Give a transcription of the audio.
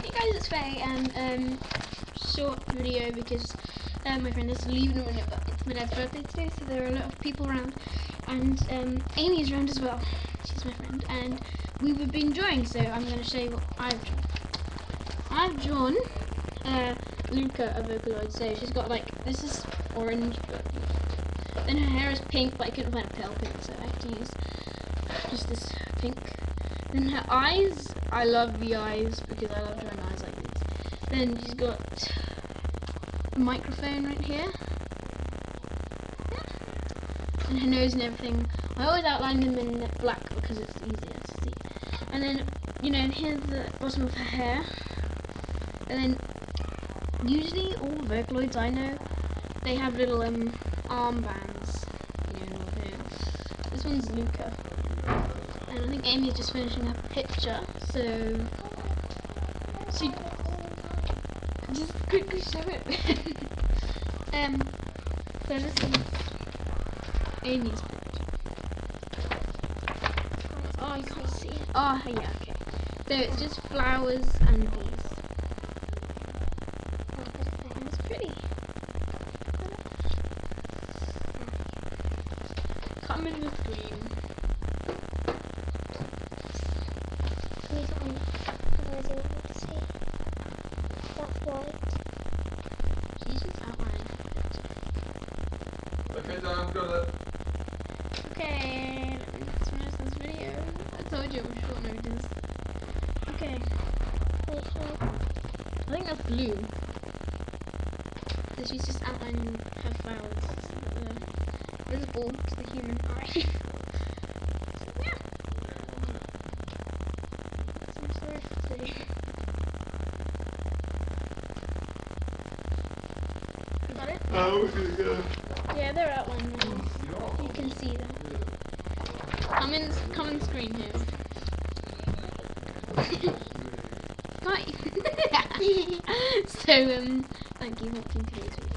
Hey guys, it's Faye, and short video because my friend is leaving a minute, but it's my dad's birthday today, so there are a lot of people around, and Amy is around as well. She's my friend, and we've been drawing, so I'm going to show you what I've drawn. I've drawn Luca, a Vocaloid. So she's got like, this is orange, but then her hair is pink, but I couldn't find a pale pink, so I had to use just this pink. Then her eyes, I love the eyes because I love drawing eyes like this. Then she's got a microphone right here. And her nose and everything. I always outline them in black because it's easier to see. And then, you know, here's the bottom of her hair. And then, usually all Vocaloids I know, they have little armbands. You know, this one's Luca. And I think Amy's just finishing her picture, so she just quickly show it. So this is Amy's picture. Oh, you can't see it. Oh, yeah, okay. So it's just flowers and bees. And it's pretty. Come in with green. That's white. She's just outlining. Okay, Dan, I've got it. Okay, let's finish this video. I told you it was short notice. Okay, I think that's blue. So she's just outlining her flowers. Visible to the human eye. So, yeah. Some sort of today. You got it? Oh, we're gonna go. Yeah, they're outlined now. You can see them. Come on screen here. Right. So, thank you for watching today's video.